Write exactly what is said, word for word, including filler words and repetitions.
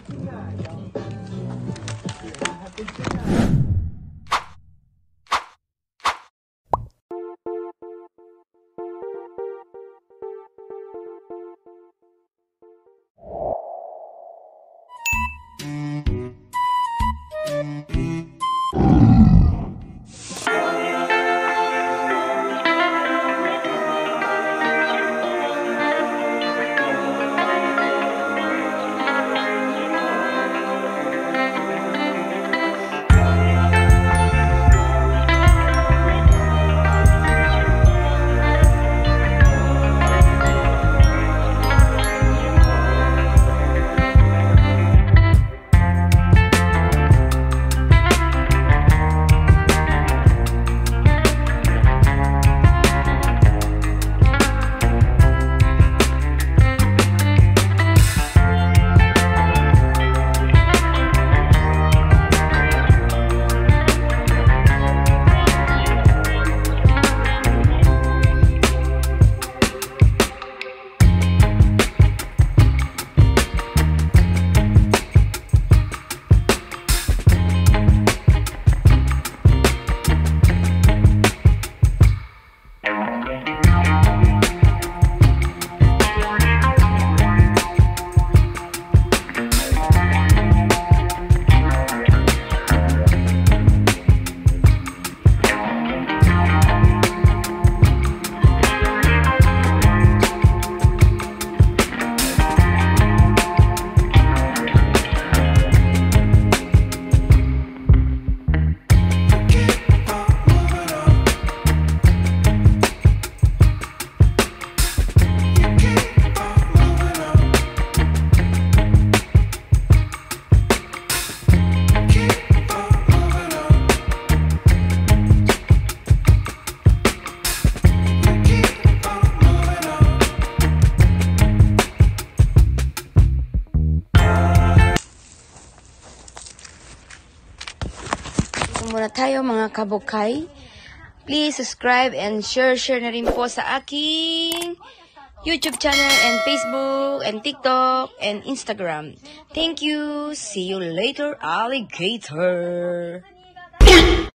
Muna tayo mga kabukay. Please subscribe and share share na rin po sa aking YouTube channel and Facebook and TikTok and Instagram. Thank you. See you later, alligator.